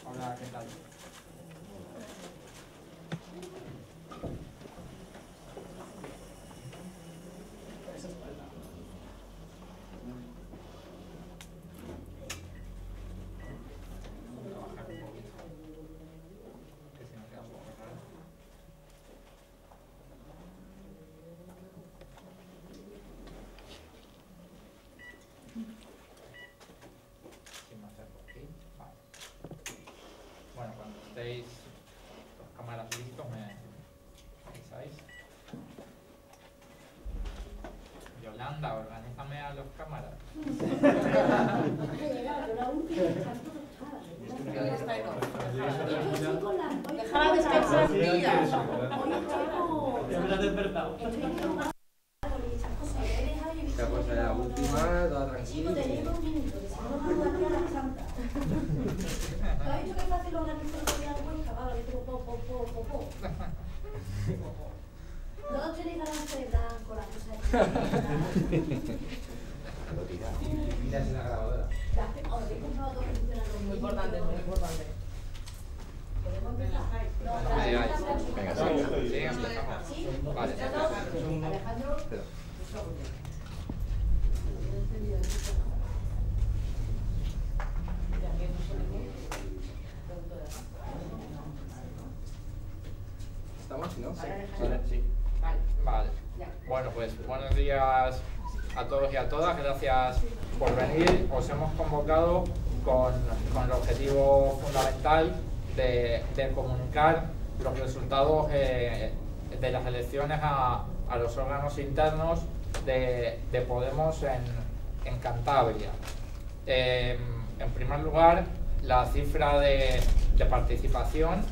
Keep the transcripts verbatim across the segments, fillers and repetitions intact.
Hola, ¿qué tal? Bueno, cuando estéis las cámaras listos, me avisáis. Yolanda, organízame a las cámaras. Déjala descansar, tía. Ya me la he despertado. Ya pues la última, toda tranquila. ¿Te has dicho que es fácil organizar el día de Huesca? Vale, yo tengo po, po, po, po, po. Todos tenéis ganas de blanco, la cosa Lo tira. Y miras en la grabadora. Os habéis comprado todo que funciona lo Muy importante, muy importante. ¿Podemos empezar? No, No me digáis. Venga, sí. Sí, empezamos. ¿Sí? Vale. Alejandro. Espera. ¿Estamos? ¿No? Sí. Vale, sí. Vale. Vale. Bueno, pues buenos días a todos y a todas. Gracias por venir. Os hemos convocado con, con el objetivo fundamental de, de comunicar los resultados eh, de las elecciones a, a los órganos internos de, de Podemos en, en Cantabria. Eh, en primer lugar, la cifra de, de participación.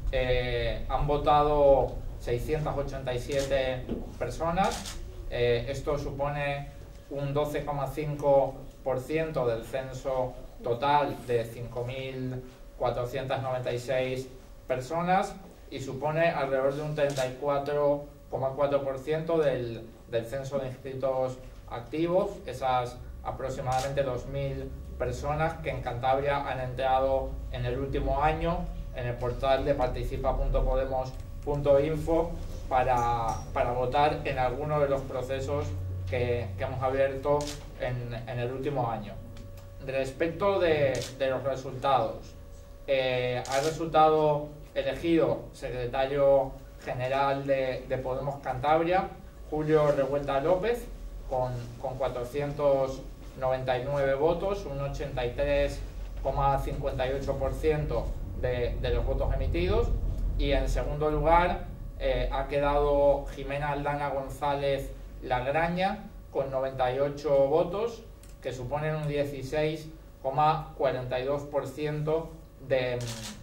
Eh, han votado seiscientas ochenta y siete personas. Eh, esto supone un doce coma cinco por ciento del censo total de cinco mil cuatrocientas noventa y seis personas y supone alrededor de un treinta y cuatro coma cuatro por ciento del, del censo de inscritos activos, esas aproximadamente dos mil personas que en Cantabria han entrado en el último año en el portal de participa punto podemos punto info para, para votar en alguno de los procesos que, que hemos abierto en, en el último año. Respecto de, de los resultados, eh, ha resultado elegido secretario general de, de Podemos Cantabria Julio Revuelta López con, con cuatrocientos noventa y nueve votos, un ochenta y tres coma cincuenta y ocho por ciento de, de los votos emitidos, y en segundo lugar eh, ha quedado Jimena Aldana González Lagraña con noventa y ocho votos, que suponen un dieciséis coma cuarenta y dos por ciento de,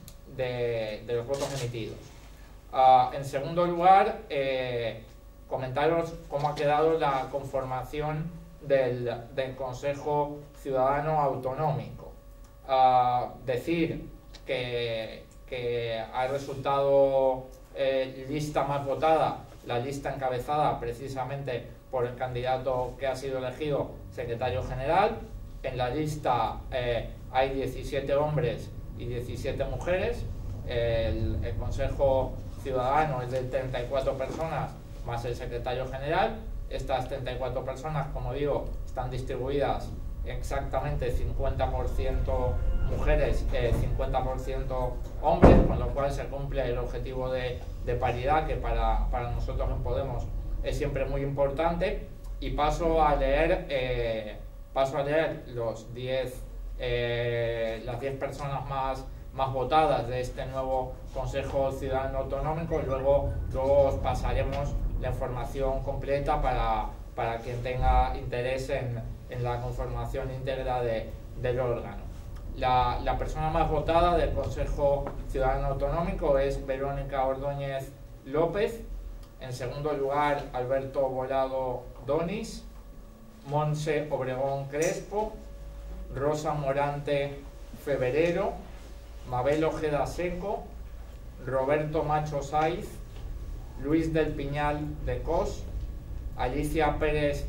de, de los votos emitidos. Uh, en segundo lugar, eh, comentaros cómo ha quedado la conformación del, del Consejo Ciudadano Autonómico. Uh, decir que, que ha resultado eh, lista más votada, la lista encabezada precisamente por el candidato que ha sido elegido secretario general. En la lista eh, hay diecisiete hombres y diecisiete mujeres. El, el Consejo Ciudadano es de treinta y cuatro personas más el secretario general. Estas treinta y cuatro personas, como digo, están distribuidas exactamente cincuenta por ciento mujeres, eh, cincuenta por ciento hombres, con lo cual se cumple el objetivo de, de paridad, que para, para nosotros en Podemos es siempre muy importante. Y paso a leer, eh, paso a leer los diez, eh, las diez personas más, más votadas de este nuevo Consejo Ciudadano Autonómico, y luego, luego os pasaremos la información completa para, para quien tenga interés en, en la conformación íntegra de, del órgano. La, la persona más votada del Consejo Ciudadano Autonómico es Verónica Ordóñez López. En segundo lugar, Alberto Volado Donis, Montse Obregón Crespo, Rosa Morante Febrero, Mabel Ojeda Seco, Roberto Macho Saiz, Luis del Piñal de Cos, Alicia Pérez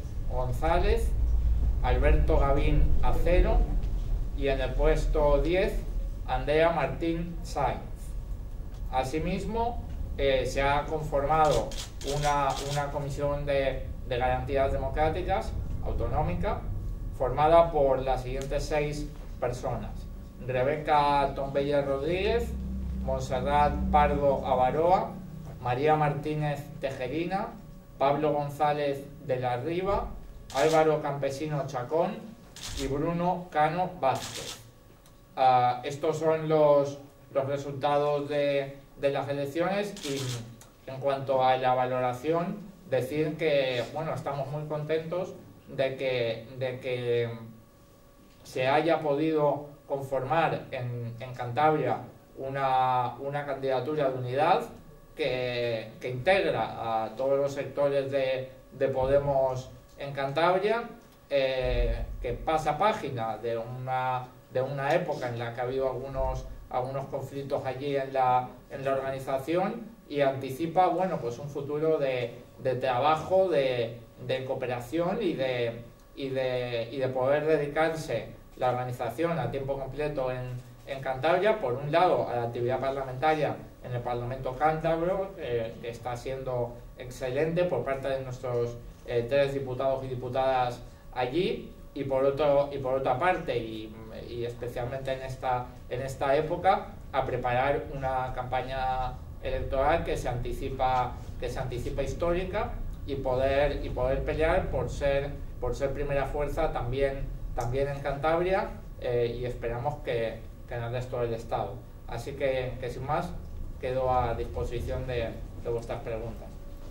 González, Alberto Gavín Acero, y en el puesto diez, Andrea Martín Sainz. Asimismo, eh, se ha conformado una, una comisión de, de garantías democráticas autonómica formada por las siguientes seis personas: Rebeca Tombella Rodríguez, Montserrat Pardo Avaroa, María Martínez Tejerina, Pablo González de la Riva, Álvaro Campesino Chacón y Bruno Cano Vázquez. Uh, estos son los, los resultados de, de las elecciones, y en cuanto a la valoración, decir que bueno, estamos muy contentos de que, de que se haya podido conformar en, en Cantabria una, una candidatura de unidad que, que integra a todos los sectores de, de Podemos en Cantabria, eh, que pasa página de una, de una época en la que ha habido algunos, algunos conflictos allí en la, en la organización, y anticipa bueno, pues un futuro de, de trabajo, de, de cooperación y de, y, de, y de poder dedicarse la organización a tiempo completo en, en Cantabria, por un lado a la actividad parlamentaria en el Parlamento cántabro, eh, que está siendo excelente por parte de nuestros eh, tres diputados y diputadas allí, y por, otro, y por otra parte, y, y especialmente en esta, en esta época, a preparar una campaña electoral que se anticipa, que se anticipa histórica, y poder, y poder pelear por ser, por ser primera fuerza también, también en Cantabria, eh, y esperamos que, que en el resto del Estado. Así que, que sin más, quedo a disposición de, de vuestras preguntas.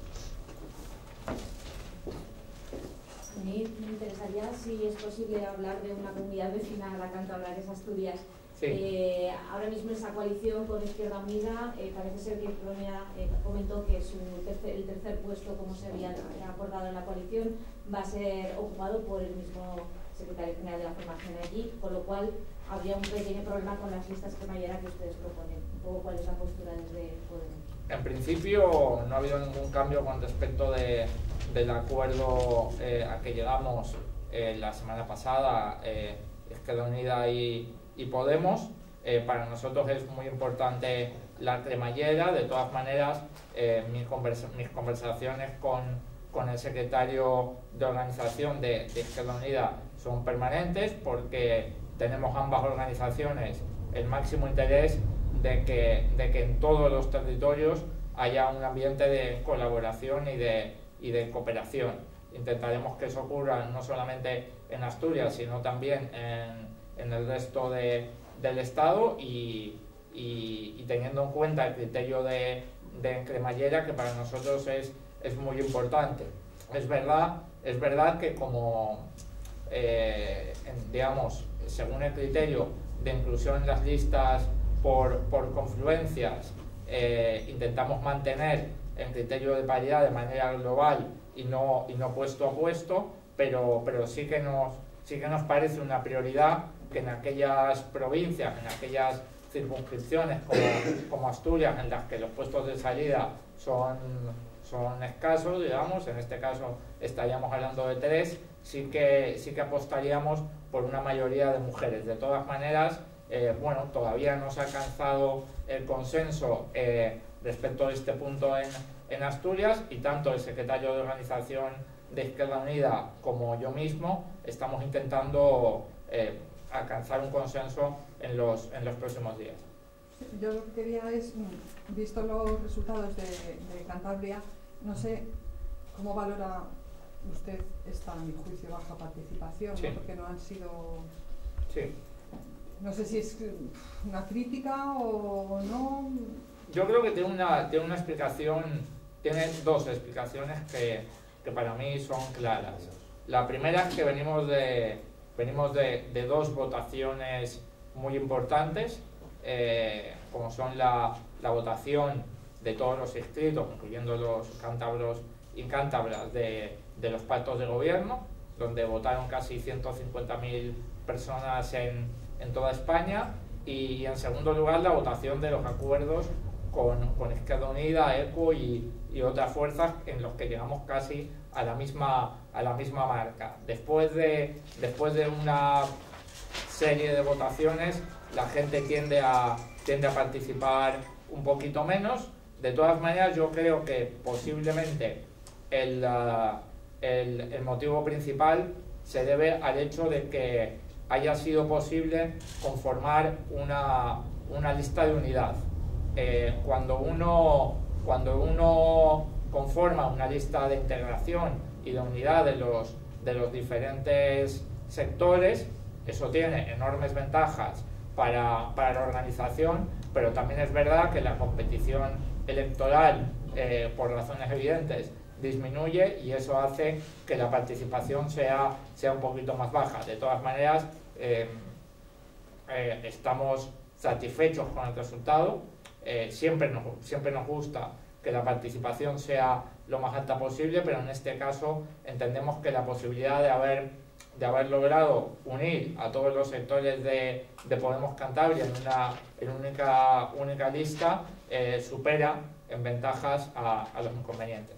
A mí me interesaría si es posible hablar de una comunidad vecina a la Cantabria, que es Asturias. Sí. Eh, ahora mismo esa coalición con Izquierda Unida, eh, parece ser que Izquierda Unida eh, comentó que su tercer, el tercer puesto, como se había acordado en la coalición, va a ser ocupado por el mismo secretario general de la formación allí, con lo cual habría un pequeño problema con las listas cremallera que ustedes proponen. Un poco cuál es la postura desde Podemos. En principio no ha habido ningún cambio con respecto de, del acuerdo eh, a que llegamos eh, la semana pasada, eh, Izquierda Unida y, y Podemos. Eh, para nosotros es muy importante la cremallera. De todas maneras, eh, mis, conversa mis conversaciones con, con el secretario de organización de, de Izquierda Unida son permanentes, porque tenemos ambas organizaciones el máximo interés de que, de que en todos los territorios haya un ambiente de colaboración y de, y de cooperación. Intentaremos que eso ocurra no solamente en Asturias, sino también en, en el resto de, del Estado, y, y, y teniendo en cuenta el criterio de, de cremallera, que para nosotros es, es muy importante. Es verdad, es verdad que como, eh, en, digamos, según el criterio de inclusión en las listas por, por confluencias, eh, intentamos mantener el criterio de paridad de manera global y no, y no puesto a puesto, pero, pero sí, que nos, sí que nos parece una prioridad que en aquellas provincias, en aquellas circunscripciones como, como Asturias, en las que los puestos de salida son, son escasos, digamos, en este caso estaríamos hablando de tres, sí que, sí que apostaríamos por una mayoría de mujeres. De todas maneras, eh, bueno, todavía no se ha alcanzado el consenso eh, respecto a este punto en, en Asturias, y tanto el secretario de organización de Izquierda Unida como yo mismo estamos intentando eh, alcanzar un consenso en los, en los próximos días. Yo lo que quería es, visto los resultados de, de Cantabria, no sé cómo valora usted esta, a mi juicio, baja participación, sí. ¿no? Porque no han sido... Sí. No sé si es una crítica o no. Yo creo que tiene una, tiene una explicación, tiene dos explicaciones que, que para mí son claras. La primera es que venimos de, venimos de, de dos votaciones muy importantes, eh, como son la, la votación de todos los inscritos, incluyendo los cántabros y cántabras de, de los pactos de gobierno, donde votaron casi ciento cincuenta mil personas en, en toda España, y en segundo lugar la votación de los acuerdos con, con Izquierda Unida, ECO y, y otras fuerzas, en los que llegamos casi a la misma, a la misma marca. Después de, después de una serie de votaciones la gente tiende a, tiende a participar un poquito menos. De todas maneras, yo creo que posiblemente el, uh, el, el motivo principal se debe al hecho de que haya sido posible conformar una, una lista de unidad. Eh, cuando, uno, cuando uno conforma una lista de integración y de unidad de los, de los diferentes sectores, eso tiene enormes ventajas para, para la organización, pero también es verdad que la competición electoral, eh, por razones evidentes, disminuye y eso hace que la participación sea, sea un poquito más baja. De todas maneras, eh, eh, estamos satisfechos con el resultado. Eh, siempre, nos, siempre nos gusta que la participación sea lo más alta posible, pero en este caso entendemos que la posibilidad de haber, de haber logrado unir a todos los sectores de, de Podemos Cantabria en una, en única, única lista eh, supera en ventajas a, a los inconvenientes.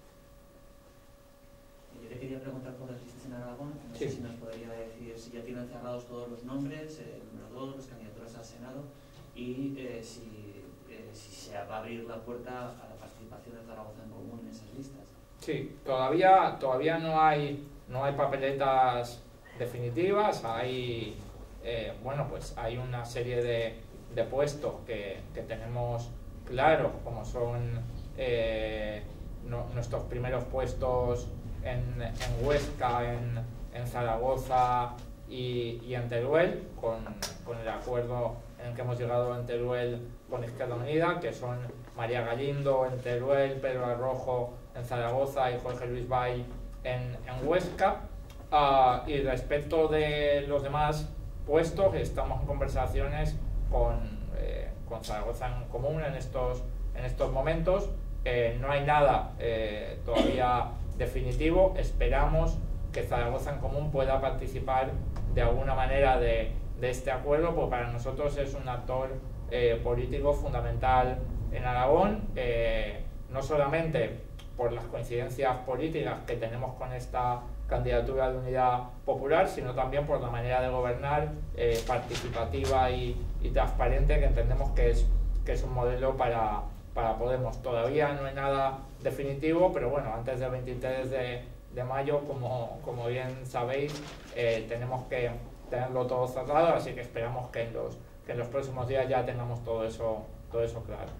Yo te quería preguntar por las listas en Aragón, no Sí. sé si nos podría decir si ya tienen cerrados todos los nombres, el número dos, las candidaturas al Senado, y eh, si, eh, si se va a abrir la puerta a la participación de Zaragoza en Común en esas listas. Sí, todavía, todavía no hay, no hay papeletas definitivas, hay, eh, bueno, pues hay una serie de, de puestos que, que tenemos claros, como son eh, no, nuestros primeros puestos en, en Huesca, en, en Zaragoza y, y en Teruel, con, con el acuerdo en el que hemos llegado en Teruel con Izquierda Unida, que son María Galindo en Teruel, Pedro Arrojo en Zaragoza y Jorge Luis Bay en, en Huesca. Uh, y respecto de los demás puestos, estamos en conversaciones con, eh, con Zaragoza en Común en estos, en estos momentos. Eh, no hay nada eh, todavía definitivo. Esperamos que Zaragoza en Común pueda participar de alguna manera de, de este acuerdo, porque para nosotros es un actor eh, político fundamental en Aragón, eh, no solamente por las coincidencias políticas que tenemos con esta candidatura de Unidad Popular, sino también por la manera de gobernar eh, participativa y, y transparente, que entendemos que es, que es un modelo para, para Podemos. Todavía no hay nada definitivo, pero bueno, antes del veintitrés de, de mayo, como, como bien sabéis, eh, tenemos que tenerlo todo cerrado, así que esperamos que en los, que en los próximos días ya tengamos todo eso, todo eso claro.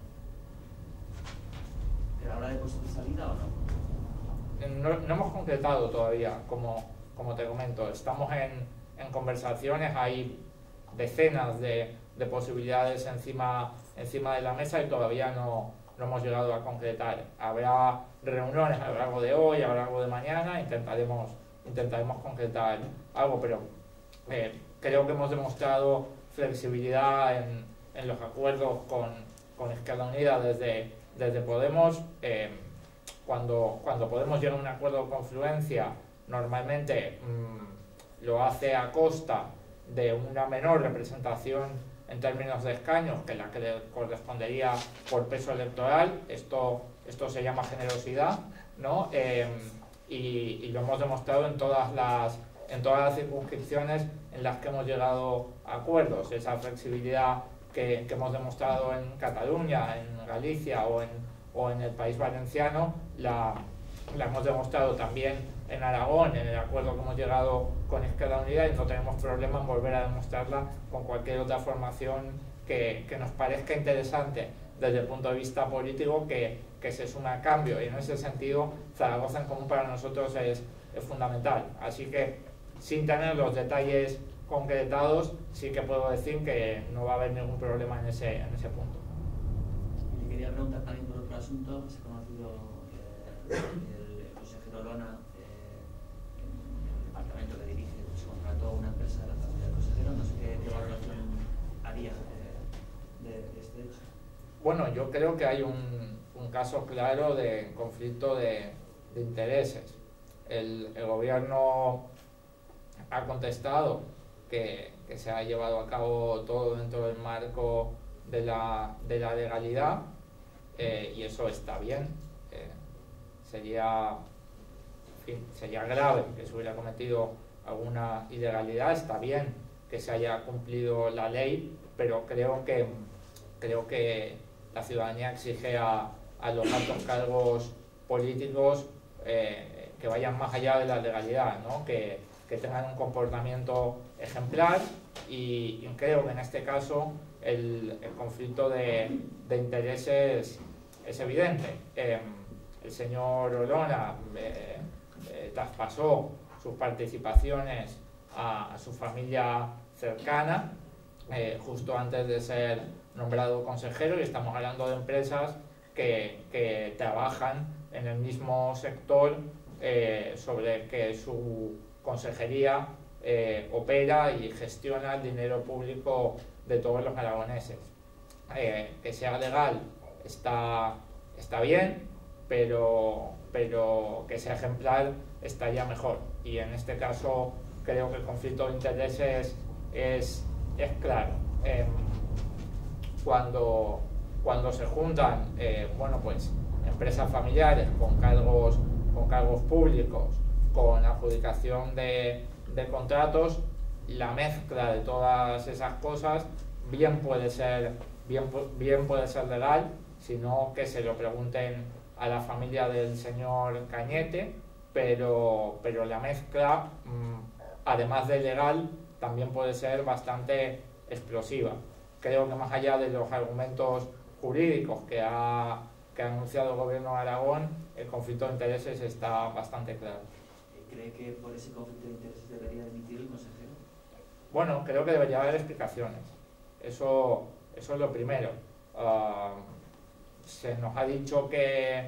¿Pero ahora de puestos de salida o no? No, no hemos concretado todavía, como, como te comento, estamos en, en conversaciones, hay decenas de, de posibilidades encima, encima de la mesa y todavía no, no hemos llegado a concretar. Habrá reuniones a lo largo de hoy, a lo largo de mañana, intentaremos, intentaremos concretar algo, pero eh, creo que hemos demostrado flexibilidad en, en los acuerdos con, con Izquierda Unida desde, desde Podemos. Eh, Cuando, cuando Podemos llegar a un acuerdo de confluencia, normalmente mmm, lo hace a costa de una menor representación en términos de escaños que la que le correspondería por peso electoral. Esto, esto se llama generosidad, ¿no? Eh, y, y lo hemos demostrado en todas las, en todas las circunscripciones en las que hemos llegado a acuerdos. Esa flexibilidad que, que hemos demostrado en Cataluña, en Galicia o en o en el País Valenciano, la, la hemos demostrado también en Aragón, en el acuerdo que hemos llegado con Izquierda Unida, y no tenemos problema en volver a demostrarla con cualquier otra formación que, que nos parezca interesante desde el punto de vista político, que, que se suma a cambio, y en ese sentido Zaragoza en Común para nosotros es, es fundamental. Así que, sin tener los detalles concretados, sí que puedo decir que no va a haber ningún problema en ese, en ese punto. Y quería preguntar también por otro asunto. Se ha conocido eh, el consejero Lona, eh, en el departamento que dirige, pues contrató a una empresa de la familia del consejero. No sé qué, qué valoración haría eh, de, de este hecho. Bueno, yo creo que hay un, un caso claro de conflicto de, de intereses. El, el gobierno ha contestado que, que se ha llevado a cabo todo dentro del marco de la, de la legalidad, eh, y eso está bien. Eh, sería, en fin, sería grave que se hubiera cometido alguna ilegalidad. Está bien que se haya cumplido la ley, pero creo que, creo que la ciudadanía exige a, a los altos cargos políticos eh, que vayan más allá de la legalidad, ¿no? que, que tengan un comportamiento ejemplar, y, y creo que en este caso el, el conflicto de, de intereses es evidente. Eh, el señor Olona eh, eh, traspasó sus participaciones a, a su familia cercana eh, justo antes de ser nombrado consejero, y estamos hablando de empresas que, que trabajan en el mismo sector eh, sobre el que su consejería eh, opera y gestiona el dinero público de todos los aragoneses. Eh, que sea legal está, está bien, pero, pero que sea ejemplar estaría mejor, y en este caso creo que el conflicto de intereses es, es claro. Eh, cuando, cuando se juntan eh, bueno, pues, empresas familiares con cargos, con cargos públicos, con adjudicación de, de contratos, la mezcla de todas esas cosas bien puede ser, bien, bien puede ser legal, sino que se lo pregunten a la familia del señor Cañete, pero, pero la mezcla, además de legal, también puede ser bastante explosiva. Creo que más allá de los argumentos jurídicos que ha, que ha anunciado el Gobierno de Aragón, el conflicto de intereses está bastante claro. ¿Cree que por ese conflicto de intereses debería dimitir el consejero? Bueno, creo que debería haber explicaciones. Eso, eso es lo primero. Uh, se nos ha dicho que,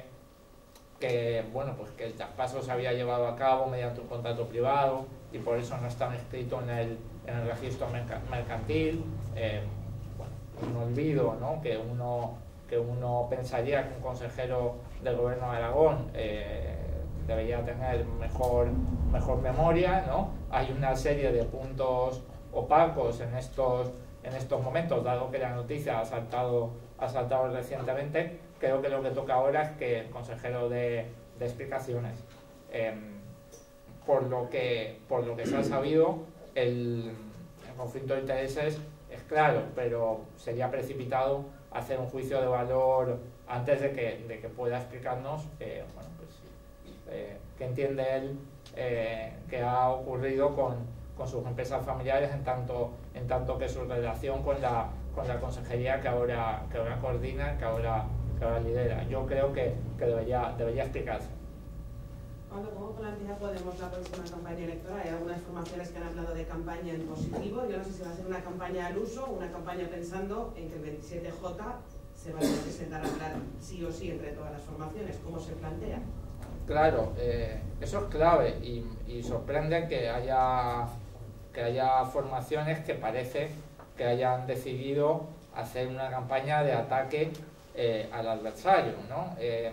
que, bueno, pues que el traspaso se había llevado a cabo mediante un contrato privado y por eso no está inscrito en el, en el registro mercantil. Eh, bueno, un olvido, ¿no? que, uno, que uno pensaría que un consejero del Gobierno de Aragón eh, debería tener mejor, mejor memoria, ¿no? Hay una serie de puntos opacos en estos, en estos momentos, dado que la noticia ha saltado, ha saltado recientemente. Creo que lo que toca ahora es que el consejero dé, dé explicaciones. Eh, por, lo que, por lo que se ha sabido, el, el conflicto de intereses es claro, pero sería precipitado hacer un juicio de valor antes de que, de que pueda explicarnos eh, bueno, pues, eh, qué entiende él eh, que ha ocurrido con, con sus empresas familiares en tanto, en tanto que su relación con la, con la consejería que ahora, que ahora coordina, que ahora, que ahora lidera. Yo creo que, que debería, debería explicarse. ¿Cómo plantea Podemos la próxima campaña electoral? Hay algunas formaciones que han hablado de campaña en positivo. Yo no sé si va a ser una campaña al uso o una campaña pensando en que el veintisiete J se va a presentar a hablar sí o sí entre todas las formaciones. ¿Cómo se plantea? Claro, eh, eso es clave y, y sorprende que haya, que haya formaciones que parece que hayan decidido hacer una campaña de ataque eh, al adversario, ¿no? Eh,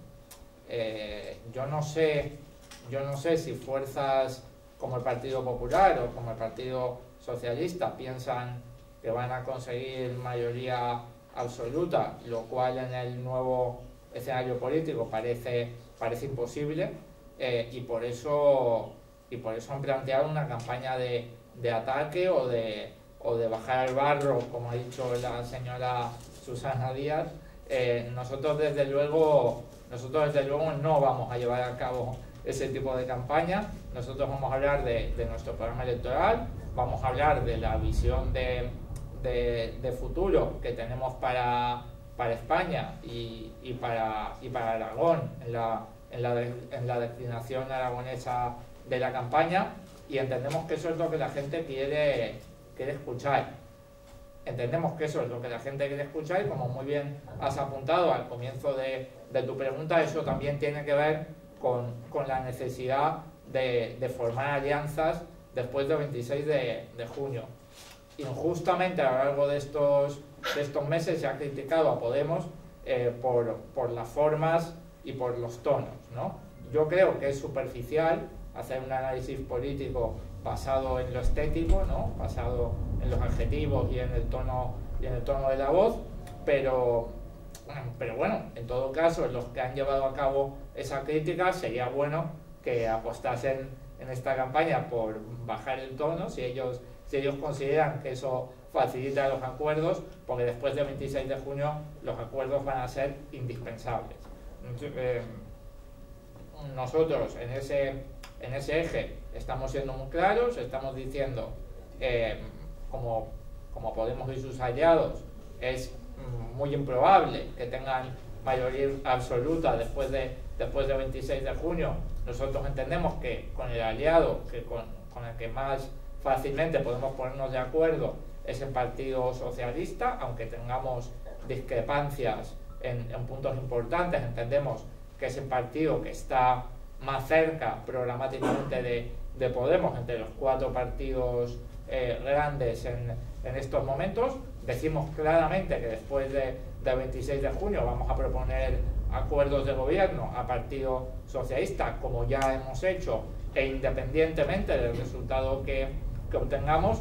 Eh, yo no sé yo no sé si fuerzas como el Partido Popular o como el Partido Socialista piensan que van a conseguir mayoría absoluta, lo cual en el nuevo escenario político parece, parece imposible, eh, y por eso y por eso han planteado una campaña de, de ataque o de, o de bajar al barro, como ha dicho la señora Susana Díaz. Eh, nosotros desde luego Nosotros desde luego no vamos a llevar a cabo ese tipo de campaña. Nosotros vamos a hablar de, de nuestro programa electoral, vamos a hablar de la visión de, de, de futuro que tenemos para, para España y, y, para, y para Aragón en la, en, la de, en la declinación aragonesa de la campaña, y entendemos que eso es lo que la gente quiere, quiere escuchar. Entendemos que eso es lo que la gente quiere escuchar y, como muy bien has apuntado al comienzo de, de tu pregunta, eso también tiene que ver con, con la necesidad de, de formar alianzas después del veintiséis de, de junio. Injustamente a lo largo de estos, de estos meses se ha criticado a Podemos eh, por, por las formas y por los tonos, ¿no? Yo creo que es superficial hacer un análisis político basado en lo estético, ¿no? Basado en los adjetivos y en el tono, y en el tono de la voz, pero, pero bueno, en todo caso, los que han llevado a cabo esa crítica, sería bueno que apostasen en esta campaña por bajar el tono, si ellos, si si ellos consideran que eso facilita los acuerdos, porque después del veintiséis de junio los acuerdos van a ser indispensables. Eh, nosotros en ese, en ese eje estamos siendo muy claros, estamos diciendo, eh, como, como Podemos y sus aliados, es muy improbable que tengan mayoría absoluta después de después del veintiséis de junio. Nosotros entendemos que con el aliado que con, con el que más fácilmente podemos ponernos de acuerdo es el Partido Socialista, aunque tengamos discrepancias en, en puntos importantes. Entendemos que es el partido que está más cerca programáticamente de, de Podemos entre los cuatro partidos eh, grandes en, en estos momentos. Decimos claramente que después de, del veintiséis de junio vamos a proponer acuerdos de gobierno al Partido Socialista, como ya hemos hecho, e independientemente del resultado que, que obtengamos,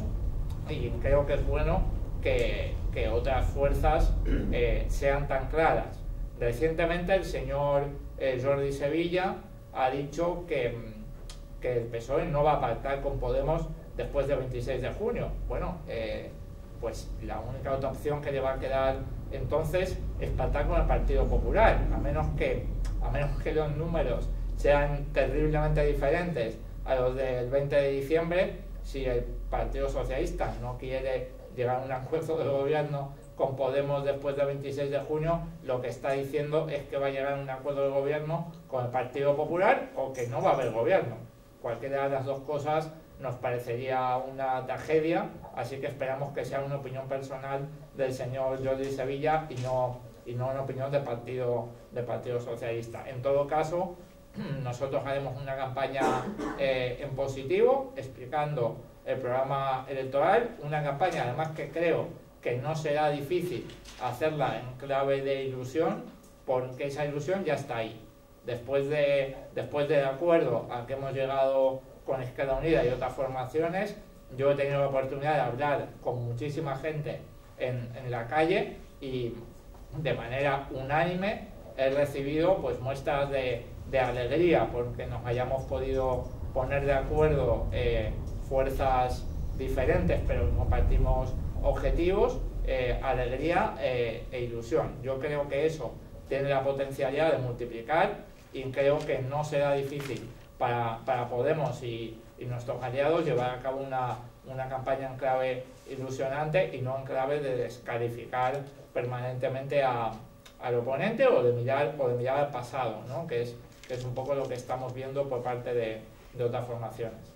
y creo que es bueno que, que otras fuerzas eh, sean tan claras. Recientemente el señor eh, Jordi Sevilla ha dicho que, que el P S O E no va a pactar con Podemos después del veintiséis de junio. Bueno, eh, pues la única otra opción que le va a quedar entonces es pactar con el Partido Popular, a menos que, a menos que los números sean terriblemente diferentes a los del veinte de diciembre. Si el Partido Socialista no quiere llegar a un acuerdo de gobierno con Podemos después del veintiséis de junio, lo que está diciendo es que va a llegar a un acuerdo de gobierno con el Partido Popular, o que no va a haber gobierno. Cualquiera de las dos cosas nos parecería una tragedia, así que esperamos que sea una opinión personal del señor Jordi Sevilla y no, y no una opinión del Partido, del Partido Socialista. En todo caso, nosotros haremos una campaña eh, en positivo, explicando el programa electoral, una campaña además que creo que no será difícil hacerla en clave de ilusión, porque esa ilusión ya está ahí. Después, de, después del acuerdo al que hemos llegado con Izquierda Unida y otras formaciones, yo he tenido la oportunidad de hablar con muchísima gente en, en la calle, y de manera unánime he recibido pues muestras de, de alegría porque nos hayamos podido poner de acuerdo eh, fuerzas diferentes pero compartimos objetivos, eh, alegría eh, e ilusión. Yo creo que eso tiene la potencialidad de multiplicar, y creo que no será difícil para, para Podemos y, y nuestros aliados llevar a cabo una, una campaña en clave ilusionante y no en clave de descalificar permanentemente a, al oponente o de mirar, o de mirar al pasado, ¿no? que, es, que es un poco lo que estamos viendo por parte de, de otras formaciones.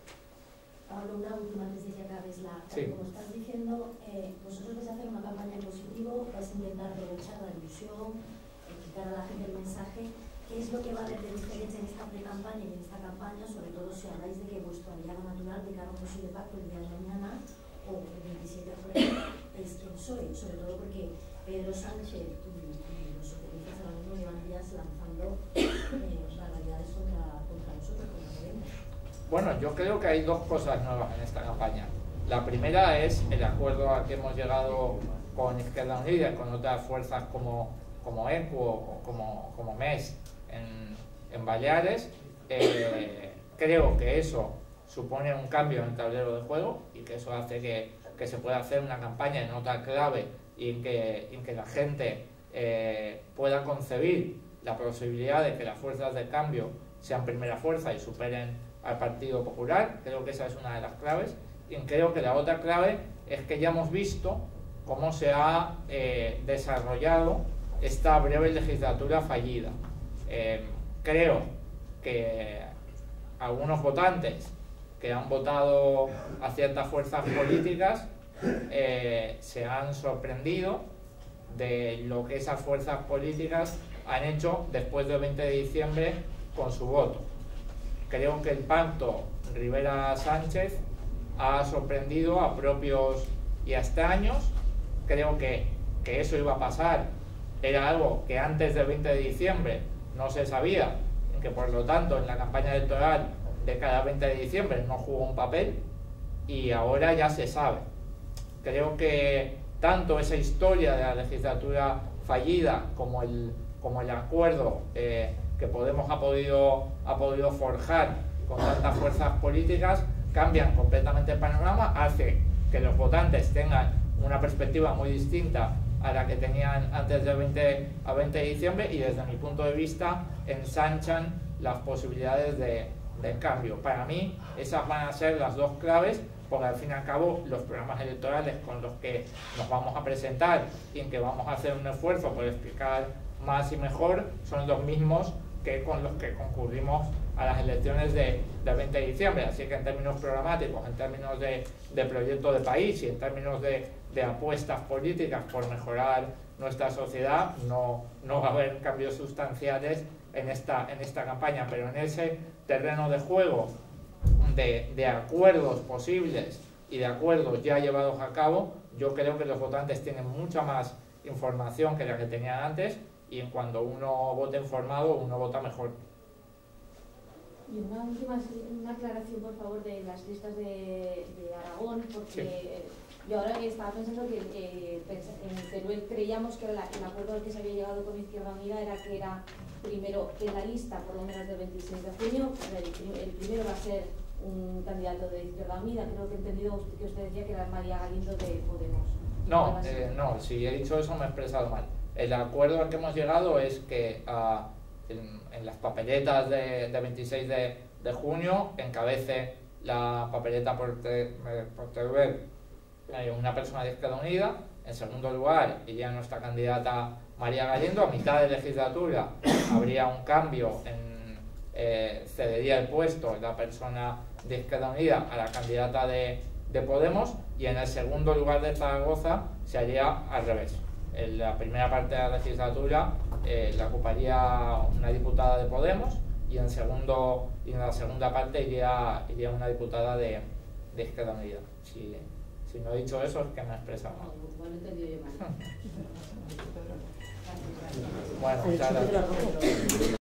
Pablo, una última antes de que acabes la... Sí. Como estás diciendo, eh, vosotros vais a hacer una campaña en positivo, vais a intentar aprovechar la ilusión, explicar a la gente el mensaje. ¿Qué es lo que va a haber de diferencia en esta pre-campaña y en esta campaña, sobre todo si habláis de que vuestro aliado natural de cara a un posible pacto el día de mañana o el veintisiete de febrero es el P S O E? Sobre todo porque Pedro Sánchez y, y los socialistas ahora mismo llevan días lanzando eh, barbaridades contra, contra nosotros, contra Podemos. Bueno, yo creo que hay dos cosas nuevas en esta campaña. La primera es el acuerdo al que hemos llegado con Izquierda Unida y con otras fuerzas como, como ECUO o como, como M E S en, en Baleares. Eh, creo que eso supone un cambio en el tablero de juego y que eso hace que, que se pueda hacer una campaña en otra clave y en que, en que la gente eh, pueda concebir la posibilidad de que las fuerzas de cambio sean primera fuerza y superen al Partido Popular. Creo que esa es una de las claves, y creo que la otra clave es que ya hemos visto cómo se ha eh, desarrollado esta breve legislatura fallida. Eh, creo que algunos votantes que han votado a ciertas fuerzas políticas eh, se han sorprendido de lo que esas fuerzas políticas han hecho después del veinte de diciembre con su voto. Creo que el pacto Rivera-Sánchez ha sorprendido a propios y a extraños. Creo que, que eso iba a pasar. Era algo que antes del veinte de diciembre no se sabía, que por lo tanto en la campaña electoral de cada veinte de diciembre no jugó un papel, y ahora ya se sabe. Creo que tanto esa historia de la legislatura fallida como el, como el acuerdo eh, que Podemos ha podido, ha podido forjar con tantas fuerzas políticas cambian completamente el panorama, hace que los votantes tengan una perspectiva muy distinta a la que tenían antes del veinte a veinte de diciembre y desde mi punto de vista ensanchan las posibilidades de, de cambio. Para mí esas van a ser las dos claves, porque al fin y al cabo los programas electorales con los que nos vamos a presentar y en que vamos a hacer un esfuerzo por explicar más y mejor son los mismos que con los que concurrimos a las elecciones de, del veinte de diciembre. Así que en términos programáticos, en términos de, de proyecto de país y en términos de, de apuestas políticas por mejorar nuestra sociedad, no, no va a haber cambios sustanciales en esta, en esta campaña, pero en ese terreno de juego de, de acuerdos posibles y de acuerdos ya llevados a cabo, yo creo que los votantes tienen mucha más información que la que tenían antes, y cuando uno vota informado, uno vota mejor. Y una última una aclaración, por favor, de las listas de, de Aragón, porque sí. Yo ahora estaba pensando que eh, en Teruel creíamos que la, el acuerdo al que se había llegado con Izquierda Unida era que era primero en la lista, por lo menos del veintiséis de junio, el, el primero va a ser un candidato de Izquierda Unida. Creo que he entendido usted, que usted decía que era María Galindo de Podemos. No, eh, no, si he dicho eso me he expresado mal. El acuerdo al que hemos llegado es que uh, en, en las papeletas de, de veintiséis de junio encabece la papeleta por, te, por Teruel eh, una persona de Izquierda Unida. En segundo lugar iría nuestra candidata María Galindo. A mitad de legislatura habría un cambio, en, eh, cedería el puesto la persona de Izquierda Unida a la candidata de, de Podemos, y en el segundo lugar de Zaragoza se haría al revés. En la primera parte de la legislatura eh, la ocuparía una diputada de Podemos, y en, segundo, y en la segunda parte iría, iría una diputada de, de Izquierda Unida. Si, si no he dicho eso es que me he expresado mal. Bueno, entendido yo mal. Bueno, muchas gracias.